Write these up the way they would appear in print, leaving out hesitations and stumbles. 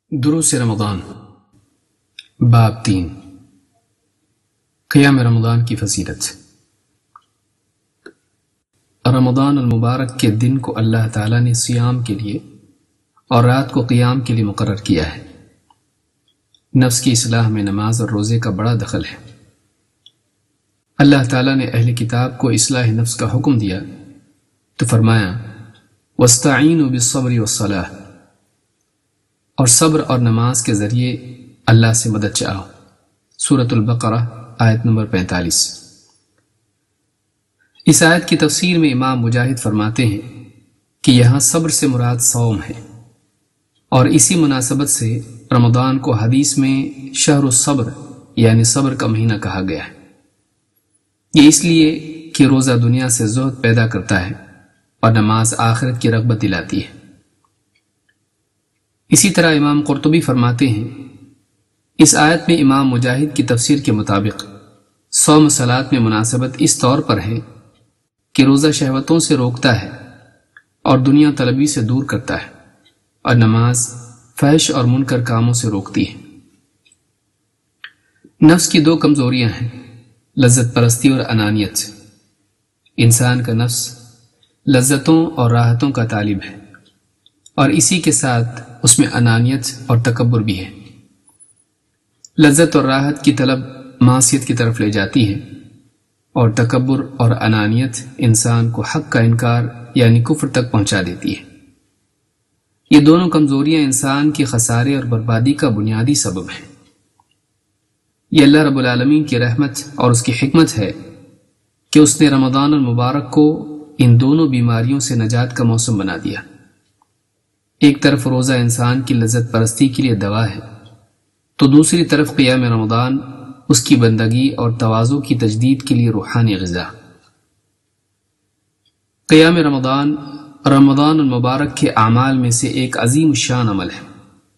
دروس رمضان باب 3 قیام رمضان کی فضیلت۔ رمضان المبارک کے دن کو اللہ تعالیٰ نے صیام کے لیے اور رات کو قیام کے لیے مقرر کیا ہے۔ نفس کی اصلاح میں نماز اور روزے کا بڑا دخل ہے۔ اللہ تعالیٰ نے اہل کتاب کو اصلاح نفس کا حکم دیا تو فرمایا وَاسْتَعِینُوا بِالصَّبْرِ وَالصَّلَاةِ، اور صبر اور نماز کے ذریعے اللہ سے مدد چاہو۔ سورۃ البقرہ آیت نمبر 45۔ اس آیت کی تفسیر میں امام مجاہد فرماتے ہیں کہ یہاں صبر سے مراد صوم ہے، اور اسی مناسبت سے رمضان کو حدیث میں شہر الصبر یعنی صبر کا مہینہ کہا گیا ہے۔ یہ اس لیے کہ روزہ دنیا سے زہد پیدا کرتا ہے اور نماز آخرت کی رغبت دلاتی ہے۔ اسی طرح امام قرطبی فرماتے ہیں اس آیت میں امام مجاہد کی تفسیر کے مطابق صوم صلات میں مناسبت اس طور پر ہے کہ روزہ شہوتوں سے روکتا ہے اور دنیا طلبی سے دور کرتا ہے، اور نماز فحش اور منکر کاموں سے روکتی ہے۔ نفس کی دو کمزوریاں ہیں، لذت پرستی اور انانیت۔ انسان کا نفس لذتوں اور راحتوں کا طالب ہے، اور اسی کے ساتھ اس میں انانیت اور تکبر بھی ہے۔ لذت اور راحت کی طلب معصیت کی طرف لے جاتی ہے، اور تکبر اور انانیت انسان کو حق کا انکار یعنی کفر تک پہنچا دیتی ہے۔ یہ دونوں کمزوریاں انسان کی خسارے اور بربادی کا بنیادی سبب ہیں۔ یہ اللہ رب العالمین کی رحمت اور اس کی حکمت ہے کہ اس نے رمضان المبارک کو ان دونوں بیماریوں سے نجات کا موسم بنا دیا۔ ایک طرف روزہ انسان کی لذت پرستی کے لیے دوا ہے، تو دوسری طرف قیام رمضان اس کی بندگی اور تواضع کی تجدید کے لیے روحانی غذا۔ قیام رمضان رمضان المبارک کے اعمال میں سے ایک عظیم الشان عمل ہے۔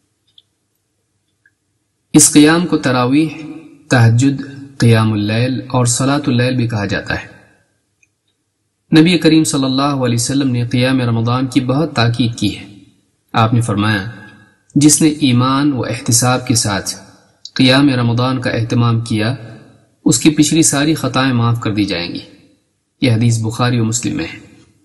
اس قیام کو تراویح، تہجد، قیام اللیل اور صلاۃ اللیل بھی کہا جاتا ہے۔ نبی کریم صلی اللہ علیہ وسلم نے قیام رمضان کی بہت تاکید کی ہے۔ آپ نے فرمایا جس نے ایمان و احتساب کے ساتھ قیام رمضان کا اہتمام کیا اس کی پچھلی ساری خطائیں معاف کر دی جائیں گی۔ یہ حدیث بخاری و مسلم میں ہے۔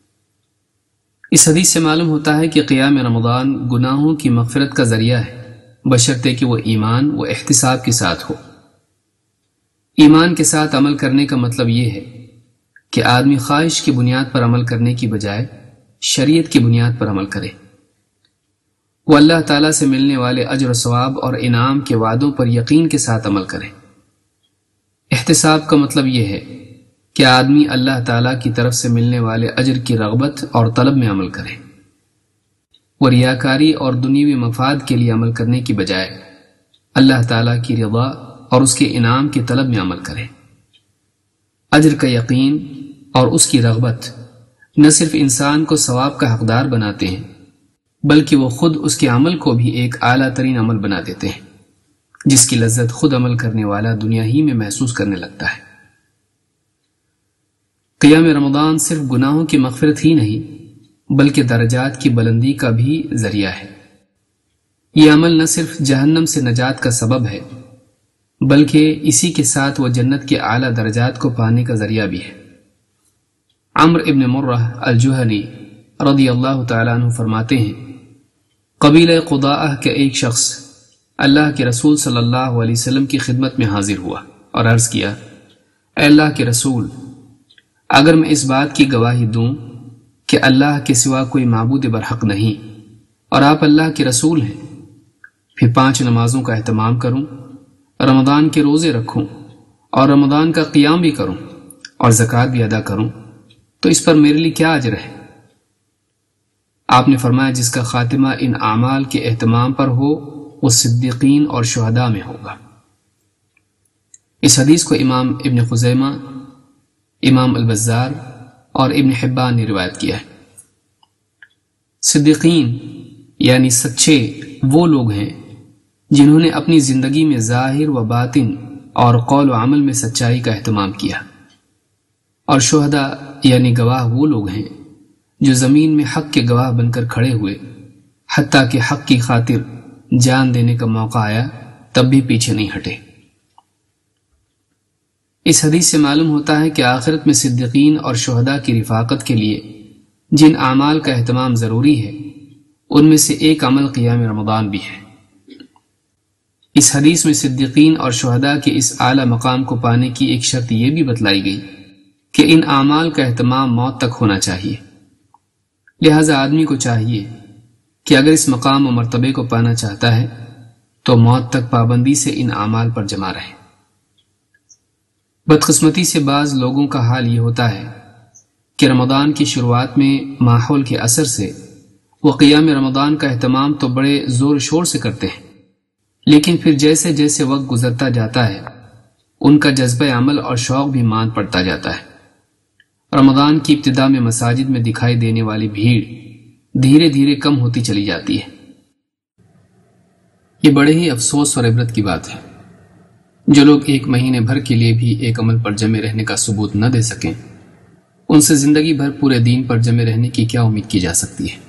اس حدیث سے معلوم ہوتا ہے کہ قیام رمضان گناہوں کی مغفرت کا ذریعہ ہے، بشرطے کہ وہ ایمان و احتساب کے ساتھ ہو۔ ایمان کے ساتھ عمل کرنے کا مطلب یہ ہے کہ آدمی خواہش کی بنیاد پر عمل کرنے کی بجائے شریعت کی بنیاد پر عمل کرے۔ وہ اللہ تعالیٰ سے ملنے والے اجر و ثواب اور انعام کے وعدوں پر یقین کے ساتھ عمل کرے۔ احتساب کا مطلب یہ ہے کہ آدمی اللہ تعالیٰ کی طرف سے ملنے والے اجر کی رغبت اور طلب میں عمل کرے۔ وہ ریاکاری اور دنیوی مفاد کے لیے عمل کرنے کی بجائے اللہ تعالیٰ کی رضا اور اس کے انعام کی طلب میں عمل کرے۔ اجر کا یقین اور اس کی رغبت نہ صرف انسان کو ثواب کا حقدار بناتے ہیں بلکہ وہ خود اس کے عمل کو بھی ایک اعلیٰ ترین عمل بنا دیتے ہیں، جس کی لذت خود عمل کرنے والا دنیا ہی میں محسوس کرنے لگتا ہے۔ قیام رمضان صرف گناہوں کی مغفرت ہی نہیں بلکہ درجات کی بلندی کا بھی ذریعہ ہے۔ یہ عمل نہ صرف جہنم سے نجات کا سبب ہے بلکہ اسی کے ساتھ وہ جنت کے اعلیٰ درجات کو پانے کا ذریعہ بھی ہے۔ عمرو ابن مرہ الجہنی رضی اللہ تعالیٰ عنہ فرماتے ہیں قبیلہ قضاء کا ایک شخص اللہ کے رسول صلی اللہ علیہ وسلم کی خدمت میں حاضر ہوا اور عرض کیا، اے اللہ کے رسول، اگر میں اس بات کی گواہی دوں کہ اللہ کے سوا کوئی معبود برحق نہیں اور آپ اللہ کے رسول ہیں، پھر 5 نمازوں کا اہتمام کروں، رمضان کے روزے رکھوں اور رمضان کا قیام بھی کروں اور زکوٰۃ بھی ادا کروں، تو اس پر میرے لیے کیا اجر ہے؟ آپ نے فرمایا جس کا خاتمہ ان اعمال کے اہتمام پر ہو وہ صدیقین اور شہداء میں ہوگا۔ اس حدیث کو امام ابن خزیمہ، امام البزار اور ابن حبان نے روایت کیا ہے۔ صدیقین یعنی سچے وہ لوگ ہیں جنہوں نے اپنی زندگی میں ظاہر و باطن اور قول و عمل میں سچائی کا اہتمام کیا، اور شہداء یعنی گواہ وہ لوگ ہیں جو زمین میں حق کے گواہ بن کر کھڑے ہوئے، حتیٰ کہ حق کی خاطر جان دینے کا موقع آیا تب بھی پیچھے نہیں ہٹے۔ اس حدیث سے معلوم ہوتا ہے کہ آخرت میں صدیقین اور شہداء کی رفاقت کے لیے جن اعمال کا اہتمام ضروری ہے ان میں سے ایک عمل قیام رمضان بھی ہے۔ اس حدیث میں صدیقین اور شہداء کے اس اعلیٰ مقام کو پانے کی ایک شرط یہ بھی بتلائی گئی کہ ان اعمال کا اہتمام موت تک ہونا چاہیے۔ لہذا آدمی کو چاہیے کہ اگر اس مقام و مرتبے کو پانا چاہتا ہے تو موت تک پابندی سے ان اعمال پر جمع رہے۔ بدقسمتی سے بعض لوگوں کا حال یہ ہوتا ہے کہ رمضان کی شروعات میں ماحول کے اثر سے وہ قیام رمضان کا اہتمام تو بڑے زور شور سے کرتے ہیں، لیکن پھر جیسے جیسے وقت گزرتا جاتا ہے ان کا جذبہ عمل اور شوق بھی ماند پڑتا جاتا ہے۔ رمضان کی ابتدا میں مساجد میں دکھائی دینے والی بھیڑ دھیرے دھیرے کم ہوتی چلی جاتی ہے۔ یہ بڑے ہی افسوس اور عبرت کی بات ہے۔ جو لوگ ایک مہینے بھر کے لیے بھی ایک عمل پر جمے رہنے کا ثبوت نہ دے سکیں، ان سے زندگی بھر پورے دین پر جمے رہنے کی کیا امید کی جا سکتی ہے؟